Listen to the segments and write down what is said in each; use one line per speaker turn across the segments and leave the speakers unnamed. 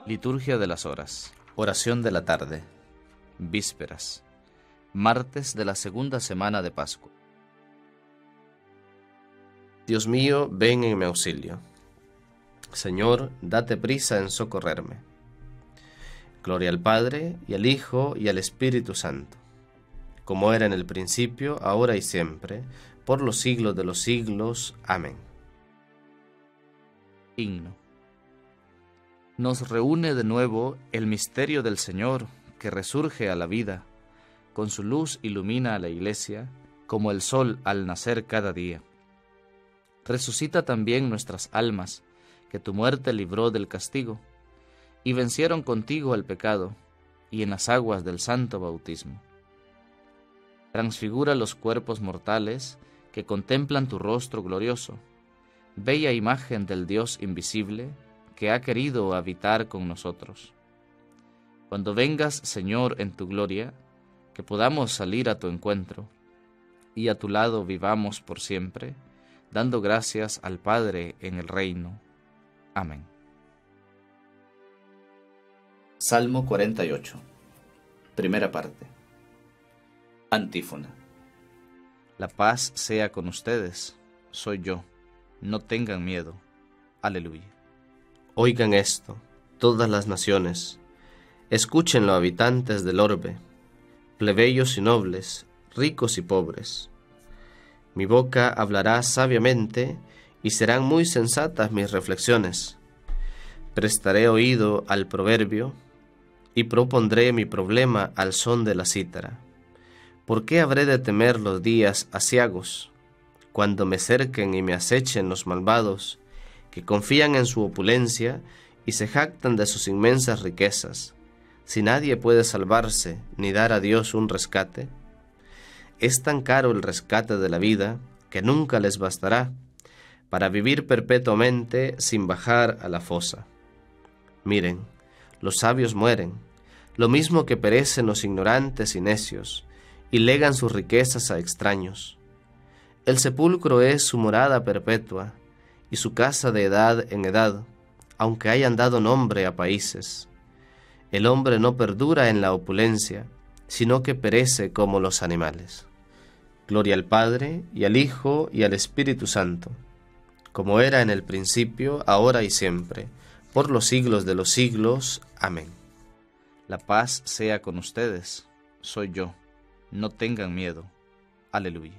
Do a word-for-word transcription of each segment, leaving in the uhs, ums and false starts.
Liturgia de las horas. Oración de la tarde. Vísperas. Martes de la segunda semana de Pascua.
Dios mío, ven en mi auxilio. Señor, date prisa en socorrerme. Gloria al Padre, y al Hijo, y al Espíritu Santo, como era en el principio, ahora y siempre, por los siglos de los siglos. Amén.
Himno. Nos reúne de nuevo el misterio del Señor, que resurge a la vida, con su luz ilumina a la Iglesia, como el sol al nacer cada día. Resucita también nuestras almas, que tu muerte libró del castigo, y vencieron contigo el pecado, y en las aguas del santo bautismo. Transfigura los cuerpos mortales, que contemplan tu rostro glorioso, bella imagen del Dios invisible, que ha querido habitar con nosotros. Cuando vengas, Señor, en tu gloria, que podamos salir a tu encuentro, y a tu lado vivamos por siempre, dando gracias al Padre en el reino. Amén.
Salmo cuarenta y ocho. Primera parte. Antífona.
La paz sea con ustedes, soy yo, no tengan miedo. Aleluya.
Oigan esto, todas las naciones, escúchenlo, habitantes del orbe, plebeyos y nobles, ricos y pobres. Mi boca hablará sabiamente, y serán muy sensatas mis reflexiones. Prestaré oído al proverbio, y propondré mi problema al son de la cítara. ¿Por qué habré de temer los días aciagos, cuando me cerquen y me acechen los malvados, que confían en su opulencia y se jactan de sus inmensas riquezas, si nadie puede salvarse ni dar a Dios un rescate? Es tan caro el rescate de la vida que nunca les bastará para vivir perpetuamente sin bajar a la fosa. Miren, los sabios mueren, lo mismo que perecen los ignorantes y necios, y legan sus riquezas a extraños. El sepulcro es su morada perpetua, y su casa de edad en edad, aunque hayan dado nombre a países. El hombre no perdura en la opulencia, sino que perece como los animales. Gloria al Padre, y al Hijo, y al Espíritu Santo, como era en el principio, ahora y siempre, por los siglos de los siglos. Amén.
La paz sea con ustedes, soy yo, no tengan miedo. Aleluya.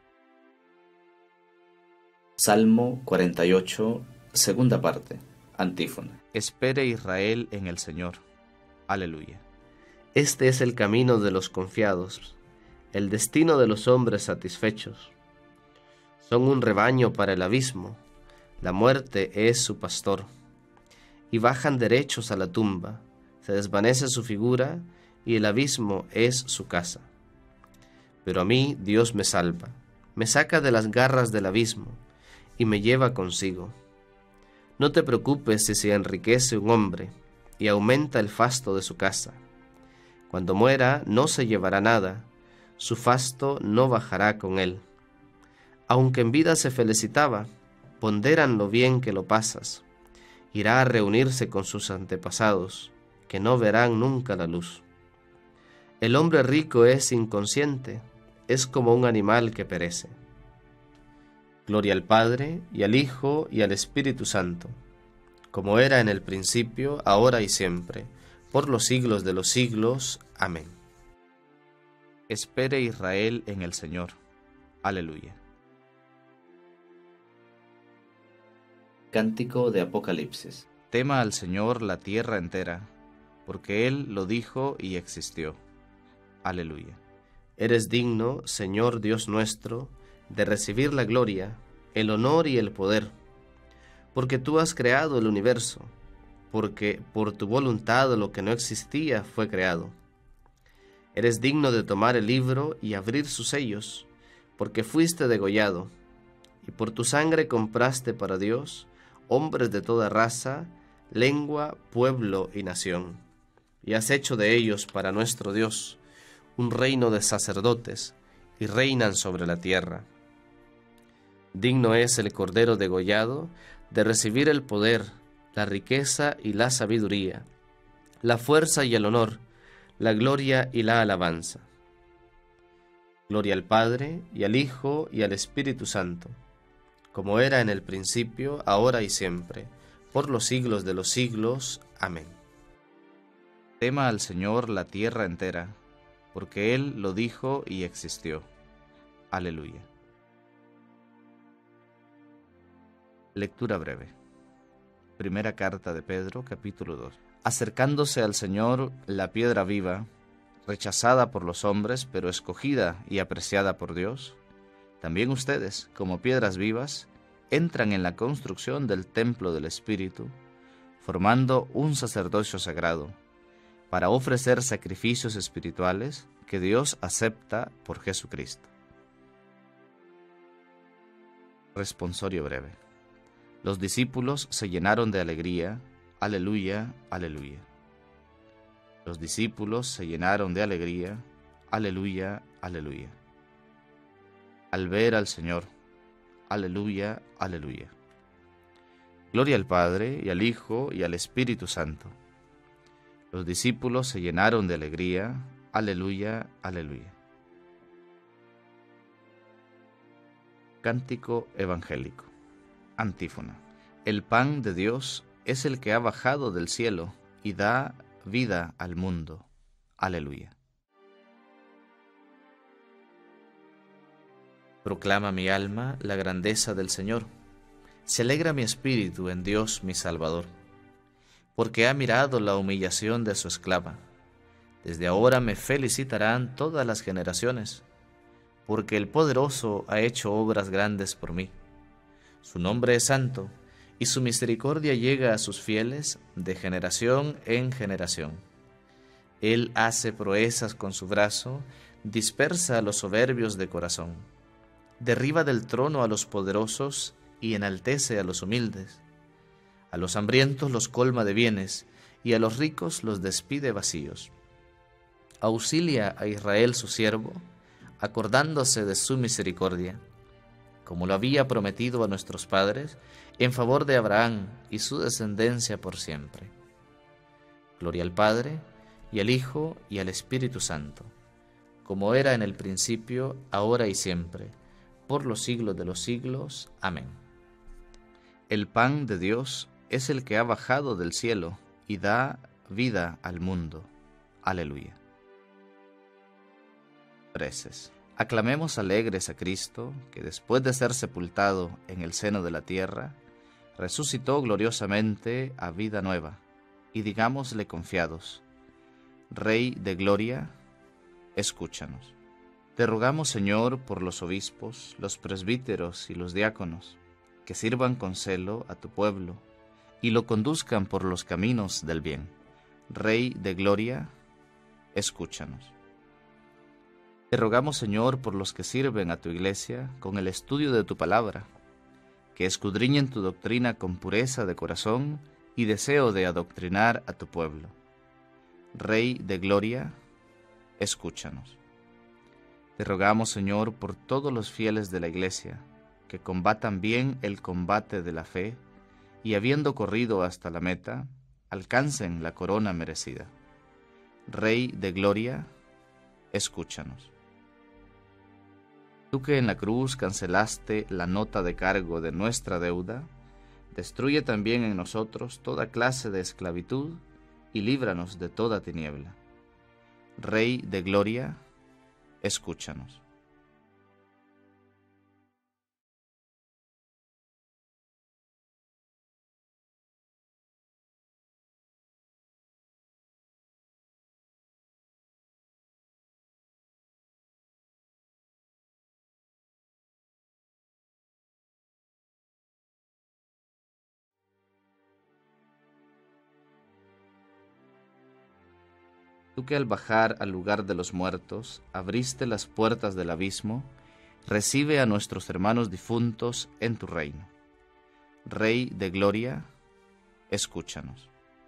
Salmo cuarenta y ocho, segunda parte. Antífona.
Espere Israel en el Señor. Aleluya.
Este es el camino de los confiados, el destino de los hombres satisfechos. Son un rebaño para el abismo, la muerte es su pastor. Y bajan derechos a la tumba, se desvanece su figura, y el abismo es su casa. Pero a mí Dios me salva, me saca de las garras del abismo, y me lleva consigo. No te preocupes si se enriquece un hombre, y aumenta el fasto de su casa. Cuando muera no se llevará nada, su fasto no bajará con él. Aunque en vida se felicitaba, ponderan lo bien que lo pasas. Irá a reunirse con sus antepasados, que no verán nunca la luz. El hombre rico es inconsciente, es como un animal que perece. Gloria al Padre, y al Hijo, y al Espíritu Santo, como era en el principio, ahora y siempre, por los siglos de los siglos. Amén.
Espere Israel en el Señor. Aleluya.
Cántico de Apocalipsis.
Tema al Señor la tierra entera, porque Él lo dijo y existió. Aleluya.
Eres digno, Señor Dios nuestro, de recibir la gloria, el honor y el poder, porque tú has creado el universo, porque por tu voluntad lo que no existía fue creado. Eres digno de tomar el libro y abrir sus sellos, porque fuiste degollado, y por tu sangre compraste para Dios hombres de toda raza, lengua, pueblo y nación, y has hecho de ellos para nuestro Dios un reino de sacerdotes, y reinan sobre la tierra. Digno es el Cordero degollado de recibir el poder, la riqueza y la sabiduría, la fuerza y el honor, la gloria y la alabanza. Gloria al Padre, y al Hijo, y al Espíritu Santo, como era en el principio, ahora y siempre, por los siglos de los siglos. Amén.
Tema al Señor la tierra entera, porque Él lo dijo y existió. Aleluya. Lectura breve. Primera carta de Pedro, capítulo dos. Acercándose al Señor, la piedra viva, rechazada por los hombres, pero escogida y apreciada por Dios, también ustedes, como piedras vivas, entran en la construcción del templo del Espíritu, formando un sacerdocio sagrado, para ofrecer sacrificios espirituales que Dios acepta por Jesucristo. Responsorio breve. Los discípulos se llenaron de alegría. Aleluya, aleluya. Los discípulos se llenaron de alegría. Aleluya, aleluya. Al ver al Señor. Aleluya, aleluya. Gloria al Padre, y al Hijo, y al Espíritu Santo. Los discípulos se llenaron de alegría. Aleluya, aleluya. Cántico evangélico. Antífona. El pan de Dios es el que ha bajado del cielo y da vida al mundo. Aleluya. Proclama mi alma la grandeza del Señor. Se alegra mi espíritu en Dios mi Salvador, porque ha mirado la humillación de su esclava. Desde ahora me felicitarán todas las generaciones, porque el Poderoso ha hecho obras grandes por mí. Su nombre es santo, y su misericordia llega a sus fieles de generación en generación. Él hace proezas con su brazo, dispersa a los soberbios de corazón. Derriba del trono a los poderosos y enaltece a los humildes. A los hambrientos los colma de bienes, y a los ricos los despide vacíos. Auxilia a Israel su siervo, acordándose de su misericordia, como lo había prometido a nuestros padres, en favor de Abraham y su descendencia por siempre. Gloria al Padre, y al Hijo, y al Espíritu Santo, como era en el principio, ahora y siempre, por los siglos de los siglos. Amén. El pan de Dios es el que ha bajado del cielo y da vida al mundo. Aleluya. Preces. Aclamemos alegres a Cristo, que después de ser sepultado en el seno de la tierra, resucitó gloriosamente a vida nueva, y digámosle confiados: Rey de gloria, escúchanos. Te rogamos, Señor, por los obispos, los presbíteros y los diáconos, que sirvan con celo a tu pueblo, y lo conduzcan por los caminos del bien. Rey de gloria, escúchanos. Te rogamos, Señor, por los que sirven a tu iglesia con el estudio de tu palabra, que escudriñen tu doctrina con pureza de corazón y deseo de adoctrinar a tu pueblo. Rey de gloria, escúchanos. Te rogamos, Señor, por todos los fieles de la iglesia, que combatan bien el combate de la fe y, habiendo corrido hasta la meta, alcancen la corona merecida. Rey de gloria, escúchanos. Tú que en la cruz cancelaste la nota de cargo de nuestra deuda, destruye también en nosotros toda clase de esclavitud y líbranos de toda tiniebla. Rey de gloria, escúchanos. Tú que al bajar al lugar de los muertos abriste las puertas del abismo, recibe a nuestros hermanos difuntos en tu reino. Rey de gloria, escúchanos.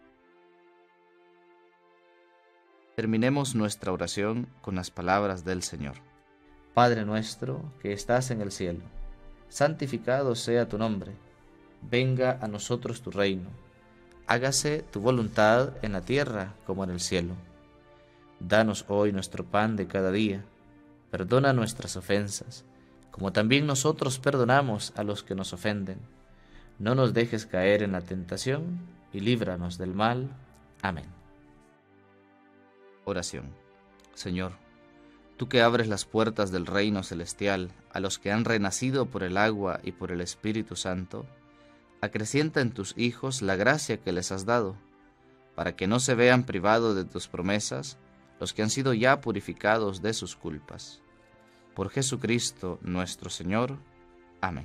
Terminemos nuestra oración con las palabras del Señor. Padre nuestro que estás en el cielo, santificado sea tu nombre. Venga a nosotros tu reino. hágase tu voluntad en la tierra como en el cielo. Danos hoy nuestro pan de cada día. Perdona nuestras ofensas, como también nosotros perdonamos a los que nos ofenden. No nos dejes caer en la tentación, y líbranos del mal. Amén. Oración. Señor, tú que abres las puertas del reino celestial a los que han renacido por el agua y por el Espíritu Santo, acrecienta en tus hijos la gracia que les has dado, para que no se vean privados de tus promesas los que han sido ya purificados de sus culpas. Por Jesucristo nuestro Señor. Amén.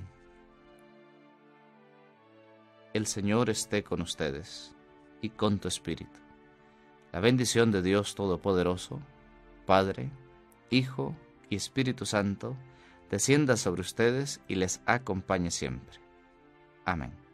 El Señor esté con ustedes y con tu espíritu. La bendición de Dios Todopoderoso, Padre, Hijo y Espíritu Santo, descienda sobre ustedes y les acompañe siempre. Amén.